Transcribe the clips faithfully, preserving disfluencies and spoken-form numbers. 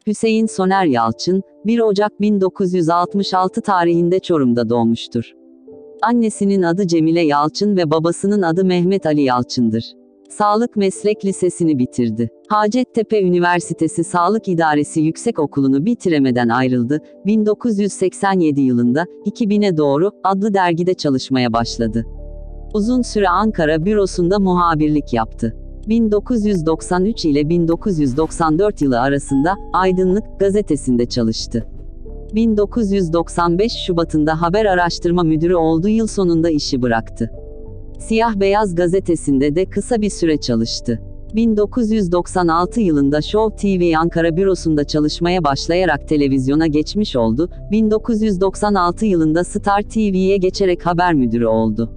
Hüseyin Soner Yalçın, bir Ocak bin dokuz yüz altmış altı tarihinde Çorum'da doğmuştur. Annesinin adı Cemile Yalçın ve babasının adı Mehmet Ali Yalçın'dır. Sağlık Meslek Lisesi'ni bitirdi. Hacettepe Üniversitesi Sağlık İdaresi Yüksekokulu'nu bitiremeden ayrıldı. bin dokuz yüz seksen yedi yılında iki bine Doğru adlı dergide çalışmaya başladı. Uzun süre Ankara bürosunda muhabirlik yaptı. bin dokuz yüz doksan üç ile bin dokuz yüz doksan dört yılı arasında Aydınlık gazetesinde çalıştı. bin dokuz yüz doksan beş Şubat'ında Haber Araştırma Müdürü olduğu yıl sonunda işi bıraktı. Siyah Beyaz gazetesinde de kısa bir süre çalıştı. bin dokuz yüz doksan altı yılında Show T V Ankara bürosunda çalışmaya başlayarak televizyona geçmiş oldu. bin dokuz yüz doksan altı yılında Star T V'ye geçerek haber müdürü oldu.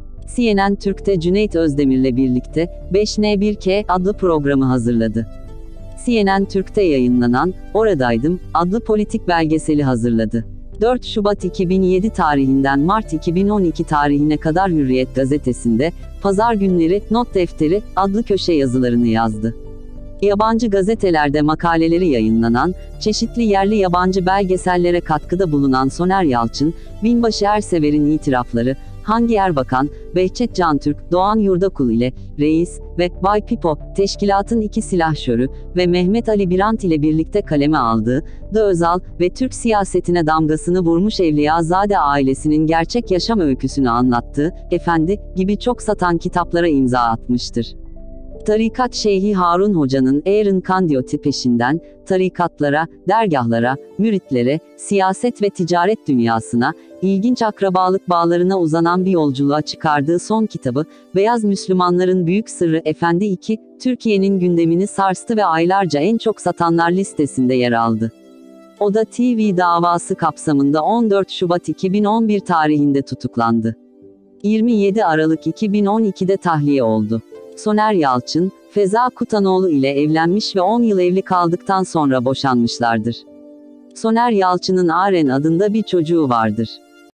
C N N Türk'te Cüneyt Özdemir'le birlikte beş N bir K adlı programı hazırladı. C N N Türk'te yayınlanan "Oradaydım" adlı politik belgeseli hazırladı. dört Şubat iki bin yedi tarihinden Mart iki bin on iki tarihine kadar Hürriyet gazetesinde "Pazar Günleri Not Defteri" adlı köşe yazılarını yazdı. Yabancı gazetelerde makaleleri yayınlanan, çeşitli yerli yabancı belgesellere katkıda bulunan Soner Yalçın, Binbaşı Ersever'in itirafları, Hangi Erbakan, Behçet Cantürk, Doğan Yurdakul ile Reis ve Bay Pipo, Teşkilatın iki Silahşörü ve Mehmet Ali Birant ile birlikte kaleme aldığı, The Özal ve Türk siyasetine damgasını vurmuş Evliyazade ailesinin gerçek yaşam öyküsünü anlattığı, Efendi gibi çok satan kitaplara imza atmıştır. Tarikat Şeyhi Harun Hoca'nın Aaron Kandiyoti peşinden, tarikatlara, dergahlara, müritlere, siyaset ve ticaret dünyasına, ilginç akrabalık bağlarına uzanan bir yolculuğa çıkardığı son kitabı, Beyaz Müslümanların Büyük Sırrı Efendi iki, Türkiye'nin gündemini sarstı ve aylarca en çok satanlar listesinde yer aldı. O da T V davası kapsamında on dört Şubat iki bin on bir tarihinde tutuklandı. yirmi yedi Aralık iki bin on ikide tahliye oldu. Soner Yalçın, Feza Kutanoğlu ile evlenmiş ve on yıl evli kaldıktan sonra boşanmışlardır. Soner Yalçın'ın Aren adında bir çocuğu vardır.